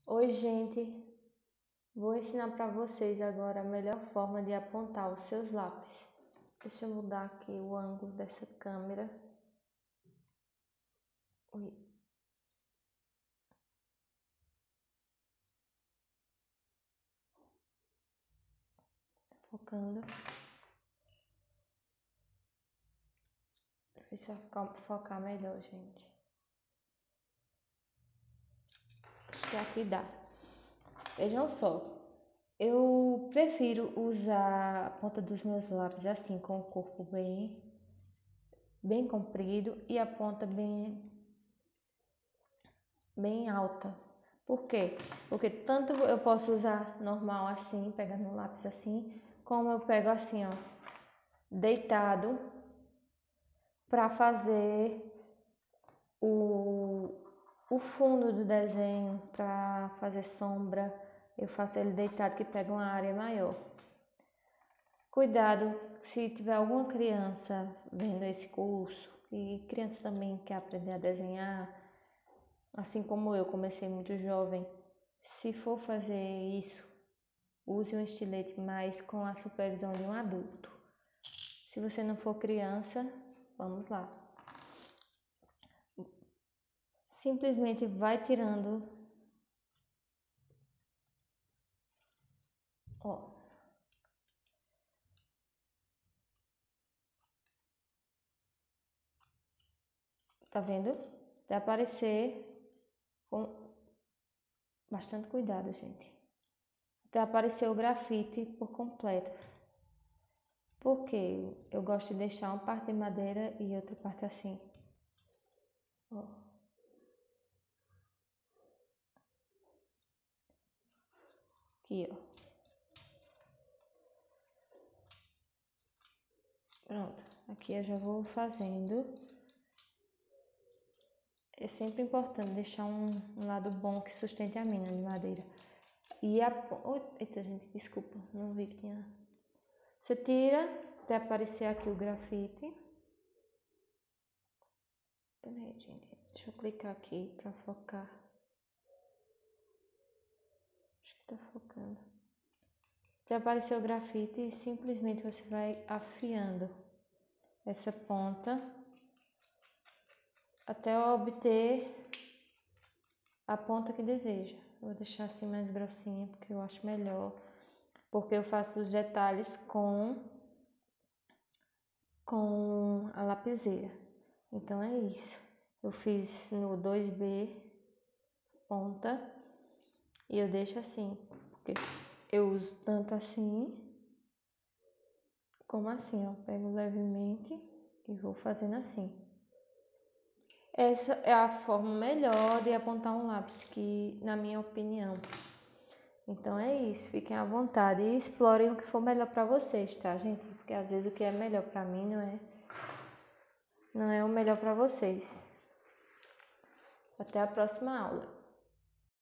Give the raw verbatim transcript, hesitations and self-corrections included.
Oi, gente! Vou ensinar para vocês agora a melhor forma de apontar os seus lápis. Deixa eu mudar aqui o ângulo dessa câmera. Oi. Focando. Deixa eu ver se vai focar melhor, gente. Acho que aqui dá. Vejam só. Eu prefiro usar a ponta dos meus lápis assim, com o corpo bem, bem comprido e a ponta bem, bem alta. Por quê? Porque tanto eu posso usar normal assim, pegando o lápis assim, como eu pego assim, ó, deitado, para fazer o, o fundo do desenho, para fazer sombra. Eu faço ele deitado, que pega uma área maior. Cuidado se tiver alguma criança vendo esse curso, e criança também quer aprender a desenhar, assim como eu comecei muito jovem. Se for fazer isso, use um estilete, mas com a supervisão de um adulto. Se você não for criança, vamos lá. Simplesmente vai tirando, ó. Tá vendo? Vai aparecer com bastante cuidado, gente. Até aparecer o grafite por completo. Porque eu gosto de deixar uma parte de madeira e outra parte assim. Ó. Aqui, ó. Pronto. Aqui eu já vou fazendo. É sempre importante deixar um, um lado bom que sustente a mina de madeira. E a... Eita, gente, desculpa. Não vi que tinha... Você tira até aparecer aqui o grafite. Peraí, gente. Deixa eu clicar aqui pra focar. Acho que tá focando. Até aparecer o grafite e simplesmente você vai afiando essa ponta até obter a ponta que deseja. Vou deixar assim mais grossinha porque eu acho melhor. Porque eu faço os detalhes com, com a lapiseira. Então é isso. Eu fiz no dois B ponta e eu deixo assim. Porque eu uso tanto assim como assim, ó. Pego levemente e vou fazendo assim. Essa é a forma melhor de apontar um lápis, que, na minha opinião. Então é isso, fiquem à vontade e explorem o que for melhor para vocês, tá, gente? Porque às vezes o que é melhor para mim não é, não é o melhor para vocês. Até a próxima aula.